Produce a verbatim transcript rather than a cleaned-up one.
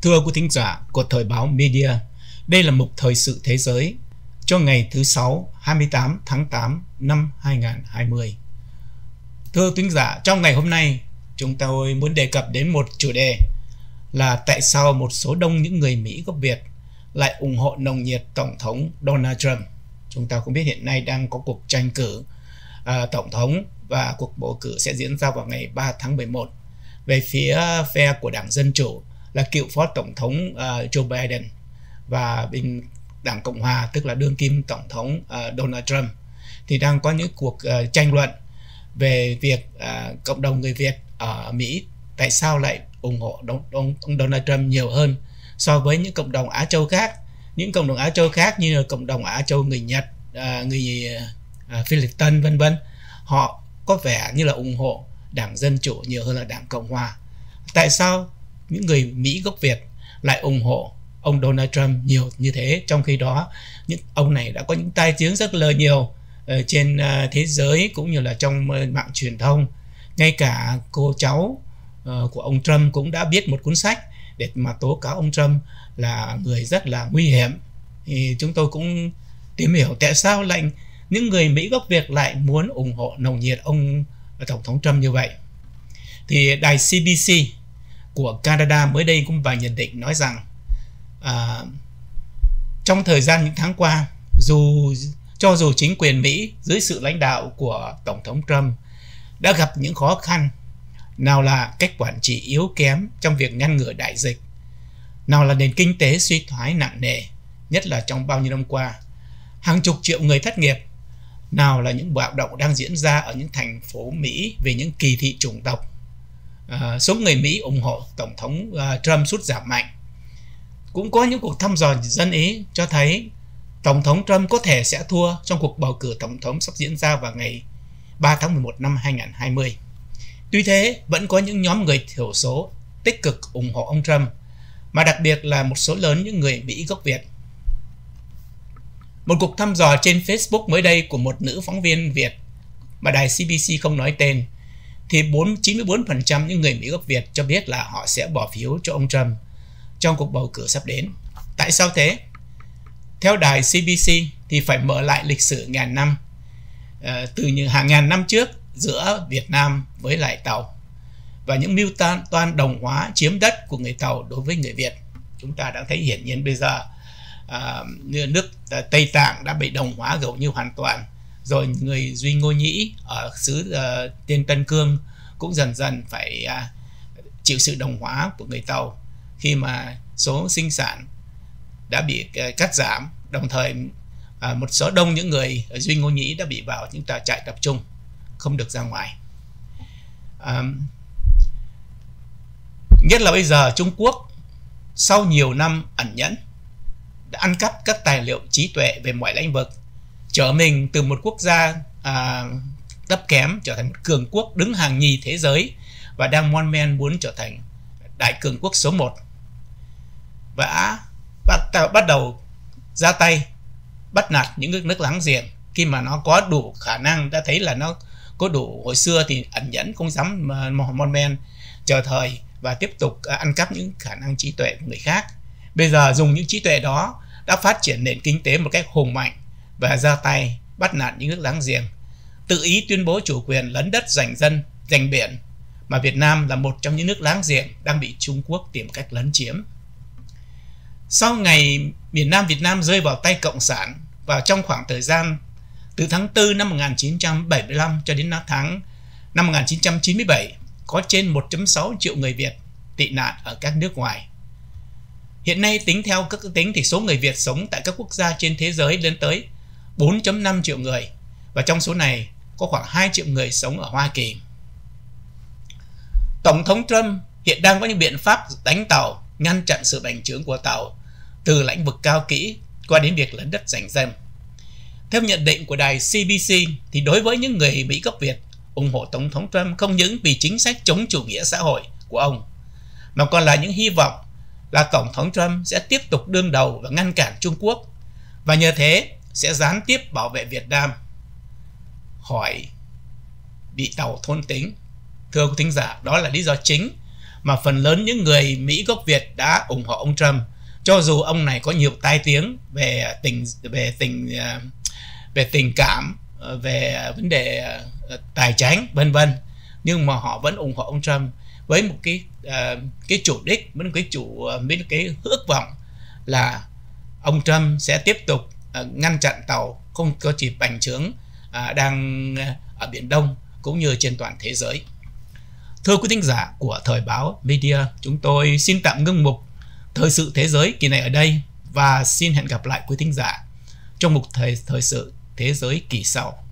Thưa quý thính giả của Thời báo Media, đây là mục thời sự thế giới cho ngày thứ Sáu, hai mươi tám tháng tám năm hai nghìn không trăm hai mươi. Thưa quý thính giả, trong ngày hôm nay, chúng tôi muốn đề cập đến một chủ đề là tại sao một số đông những người Mỹ gốc Việt lại ủng hộ nồng nhiệt Tổng thống Donald Trump. Chúng ta cũng biết hiện nay đang có cuộc tranh cử à, Tổng thống và cuộc bầu cử sẽ diễn ra vào ngày ba tháng mười một. Về phía phe của Đảng Dân Chủ là cựu Phó Tổng thống uh, Joe Biden, và bên Đảng Cộng Hòa tức là đương kim Tổng thống uh, Donald Trump thì đang có những cuộc uh, tranh luận về việc uh, cộng đồng người Việt ở Mỹ tại sao lại ủng hộ ông, ông, ông Donald Trump nhiều hơn so với những cộng đồng Á Châu khác. Những cộng đồng Á Châu khác như là cộng đồng Á Châu người Nhật, uh, người uh, Philippines vân vân, họ có vẻ như là ủng hộ Đảng Dân Chủ nhiều hơn là Đảng Cộng Hòa. Tại sao những người Mỹ gốc Việt lại ủng hộ ông Donald Trump nhiều như thế, trong khi đó những ông này đã có những tai tiếng rất là nhiều uh, trên uh, thế giới cũng như là trong uh, mạng truyền thông. Ngay cả cô cháu uh, của ông Trump cũng đã viết một cuốn sách để mà tố cáo ông Trump là người rất là nguy hiểm. Thì chúng tôi cũng tìm hiểu tại sao lại những người Mỹ gốc Việt lại muốn ủng hộ nồng nhiệt ông Tổng thống Trump như vậy. Thì đài xê bê xê của Canada mới đây cũng vài nhận định nói rằng à, trong thời gian những tháng qua, dù cho dù chính quyền Mỹ dưới sự lãnh đạo của Tổng thống Trump đã gặp những khó khăn, nào là cách quản trị yếu kém trong việc ngăn ngừa đại dịch, nào là nền kinh tế suy thoái nặng nề, nhất là trong bao nhiêu năm qua, hàng chục triệu người thất nghiệp, nào là những bạo động đang diễn ra ở những thành phố Mỹ về những kỳ thị chủng tộc, à, số người Mỹ ủng hộ Tổng thống uh, Trump sút giảm mạnh. Cũng có những cuộc thăm dò dân ý cho thấy Tổng thống Trump có thể sẽ thua trong cuộc bầu cử Tổng thống sắp diễn ra vào ngày ba tháng mười một năm hai nghìn không trăm hai mươi. Tuy thế, vẫn có những nhóm người thiểu số tích cực ủng hộ ông Trump, mà đặc biệt là một số lớn những người Mỹ gốc Việt. Một cuộc thăm dò trên Facebook mới đây của một nữ phóng viên Việt mà đài xê bê xê không nói tên thì chín mươi bốn phần trăm những người Mỹ gốc Việt cho biết là họ sẽ bỏ phiếu cho ông Trump trong cuộc bầu cử sắp đến. Tại sao thế? Theo đài xê bê xê thì phải mở lại lịch sử ngàn năm, à, từ những hàng ngàn năm trước giữa Việt Nam với lại Tàu, và những mưu toan toan đồng hóa chiếm đất của người Tàu đối với người Việt. Chúng ta đã thấy hiển nhiên bây giờ à, nước Tây Tạng đã bị đồng hóa gần như hoàn toàn. Rồi người Duy Ngô Nhĩ ở xứ uh, tên Tân Cương cũng dần dần phải uh, chịu sự đồng hóa của người Tàu khi mà số sinh sản đã bị uh, cắt giảm. Đồng thời uh, một số đông những người ở Duy Ngô Nhĩ đã bị vào những trại tập trung, không được ra ngoài. Uh, nhất là bây giờ Trung Quốc sau nhiều năm ẩn nhẫn đã ăn cắp các tài liệu trí tuệ về mọi lĩnh vực, trở mình từ một quốc gia à, thấp kém trở thành một cường quốc đứng hàng nhì thế giới, và đang mon men muốn trở thành đại cường quốc số một, và bắt, bắt đầu ra tay bắt nạt những nước, nước láng giềng khi mà nó có đủ khả năng. Đã thấy là nó có đủ, hồi xưa thì ẩn nhẫn không dám mon men chờ thời và tiếp tục ăn cắp những khả năng trí tuệ của người khác. Bây giờ dùng những trí tuệ đó đã phát triển nền kinh tế một cách hùng mạnh và ra tay bắt nạt những nước láng giềng, tự ý tuyên bố chủ quyền lấn đất giành dân, giành biển, mà Việt Nam là một trong những nước láng giềng đang bị Trung Quốc tìm cách lấn chiếm. Sau ngày miền Nam Việt Nam rơi vào tay Cộng sản, và trong khoảng thời gian từ tháng tư năm một nghìn chín trăm bảy mươi lăm cho đến tháng năm một nghìn chín trăm chín mươi bảy, có trên một phẩy sáu triệu người Việt tị nạn ở các nước ngoài. Hiện nay tính theo các ước tính thì số người Việt sống tại các quốc gia trên thế giới lên tới bốn phẩy năm triệu người, và trong số này có khoảng hai triệu người sống ở Hoa Kỳ. Tổng thống Trump hiện đang có những biện pháp đánh Tàu, ngăn chặn sự bành trướng của Tàu từ lĩnh vực cao kỹ qua đến việc lấn đất giành dân. Theo nhận định của đài xê bê xê thì đối với những người Mỹ gốc Việt ủng hộ Tổng thống Trump không những vì chính sách chống chủ nghĩa xã hội của ông, mà còn là những hy vọng là Tổng thống Trump sẽ tiếp tục đương đầu và ngăn cản Trung Quốc, và nhờ thế sẽ gián tiếp bảo vệ Việt Nam khỏi bị Tàu thôn tính. Thưa quý thính giả, đó là lý do chính mà phần lớn những người Mỹ gốc Việt đã ủng hộ ông Trump, cho dù ông này có nhiều tai tiếng về tình về tình về tình cảm, về vấn đề tài chính vân vân, nhưng mà họ vẫn ủng hộ ông Trump với một cái uh, cái chủ đích, với một cái chủ với cái ước vọng là ông Trump sẽ tiếp tục uh, ngăn chặn tàu không có chỉ bành trướng uh, đang ở Biển Đông cũng như trên toàn thế giới. Thưa quý thính giả của Thời báo Media, chúng tôi xin tạm ngưng mục Thời sự thế giới kỳ này ở đây và xin hẹn gặp lại quý thính giả trong mục thời thời sự thế giới kỳ sau.